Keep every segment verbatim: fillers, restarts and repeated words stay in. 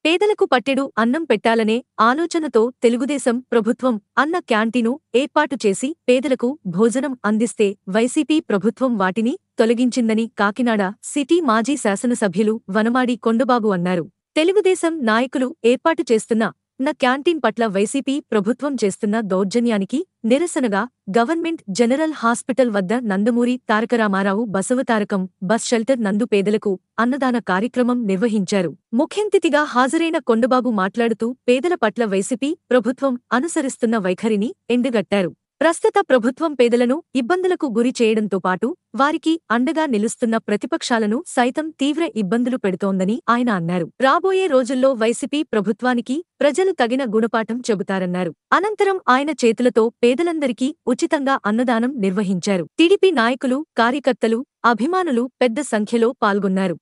పేదలకు పట్టెడు అన్నం పెట్టాలనే ఆలోచనతో తెలుగుదేశం ప్రభుత్వం అన్న క్యాంటీను ఏర్పాటు చేసి పేదలకు భోజనం అందిస్తే వైసీపీ ప్రభుత్వం వాటిని తొలగించిందని కాకినాడ సిటీ మాజీ శాసనసభ్యులు వనమాడి కొండబాబు అన్నారు. తెలుగుదేశం నాయకులు ఏర్పాటు చేస్తున్న న క్యాంటీన్ పట్ల వైసీపీ ప్రభుత్వం చేస్తున్న దౌర్జన్యానికి నిరసనగా గవర్నమెంట్ జనరల్ హాస్పిటల్ వద్ద నందమూరి తారకరామారావు బసవతారకం బస్ షెల్టర్ నందు పేదలకు అన్నదాన కార్యక్రమం నిర్వహించారు. ముఖ్యంతిథిగా హాజరైన కొండబాబు మాట్లాడుతూ పేదల పట్ల వైసీపీ ప్రభుత్వం అనుసరిస్తున్న వైఖరిని ఎండగట్టారు. ప్రస్తుత ప్రభుత్వం పేదలను ఇబ్బందులకు గురి చేయడంతో పాటు వారికి అండగా నిలుస్తున్న ప్రతిపక్షాలను సైతం తీవ్ర ఇబ్బందులు పెడుతోందని ఆయన అన్నారు. రాబోయే రోజుల్లో వైసీపీ ప్రభుత్వానికి ప్రజలు తగిన గుణపాఠం చెబుతారన్నారు. అనంతరం ఆయన చేతులతో పేదలందరికీ ఉచితంగా అన్నదానం నిర్వహించారు. టీడీపీ నాయకులు, కార్యకర్తలు, అభిమానులు పెద్ద సంఖ్యలో పాల్గొన్నారు.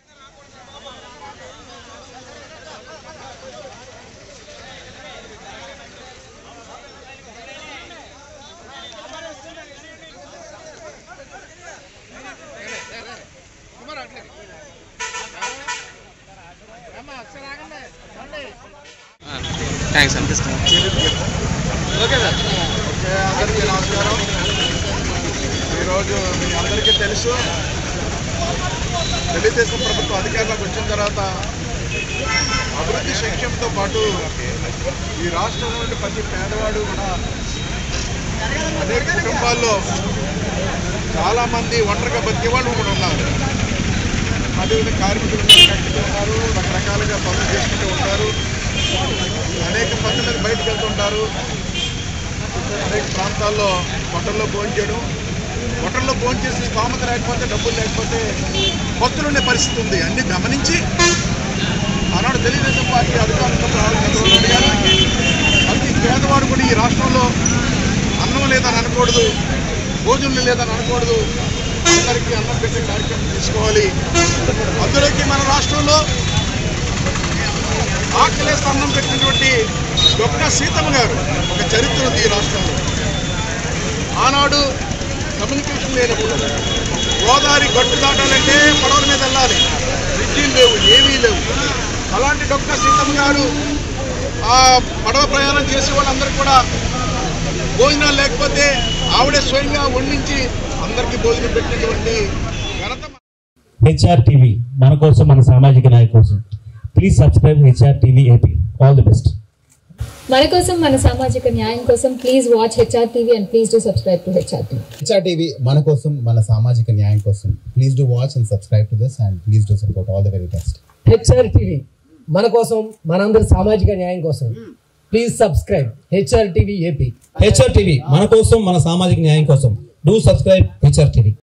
థ్యాంక్స్ అనిపిస్తుంది. Okay sir. ఓకే, అందరికీ నమస్కారం. ఈరోజు మీ అందరికీ తెలుసు, తెలుగుదేశం ప్రభుత్వం అధికారంలోకి వచ్చిన తర్వాత అభివృద్ధి సంక్షేమంతో పాటు ఈ రాష్ట్రంలో నుండి ప్రతి పేదవాడు కూడా అనేక కుటుంబాల్లో చాలామంది ఒంటరిగా బతికే వాళ్ళు కూడా ఉన్నారు. అదేవిధంగా కార్మికులు ఉన్నారు, రకరకాలుగా పనులు చేసుకుంటూ ఉంటారు, అనేక పనులకు బయటకు వెళ్తుంటారు. అనేక ప్రాంతాల్లో హోటల్లో భోజనం చేయడం, హోటల్లో భోజనం చేసి స్థోమత లేకపోతే, డబ్బులు లేకపోతే భక్తులుండే పరిస్థితి ఉంది. అన్ని గమనించి ఆనాడు తెలుగుదేశం పార్టీ అధికారంలో రావాలి. ప్రతి పేదవాడు కూడా ఈ రాష్ట్రంలో అన్నం లేదని అనకూడదు, భోజనం లేదని అనకూడదు, అందరికీ అన్నం పెట్టే కార్యక్రమం తీసుకోవాలి. అందులోకి మన రాష్ట్రంలో ఆకలేసి అన్నం పెట్టినటువంటి డొక్కా సీతమ్మ గారు ఒక చరిత్ర ఉంది ఈ రాష్ట్రంలో. ఆనాడు కమ్యూనికేషన్ లేనప్పుడు గోదావరి గట్టు దాటాలంటే పడవల మీద వెళ్ళాలి, బ్రిడ్జీలు లేవు, ఏమీ లేవు. అలాంటి డొక్కా సీతమ్మ గారు ఆ పడవ ప్రయాణం చేసే వాళ్ళందరూ కూడా భోజనాలు లేకపోతే ఆవిడే స్వయంగా వండించి అందరికీ భోజనం పెట్టినటువంటి ఘనత. హెచ్ఆర్ టీవీ మన కోసం, మన సామాజిక నాయకుల కోసం. Please subscribe HR TV AP. All the best. మన కోసం, మన సామాజిక న్యాయం కోసం please watch HR TV and please do subscribe to HR TV. HR TV మన కోసం, మన సామాజిక న్యాయం కోసం. Please do watch and subscribe to this and please do support. All the very best. HR TV మన కోసం, మనందరి సామాజిక న్యాయం కోసం. Please subscribe HR TV AP. HR TV మన కోసం, మన సామాజిక న్యాయం కోసం. Do subscribe HR TV.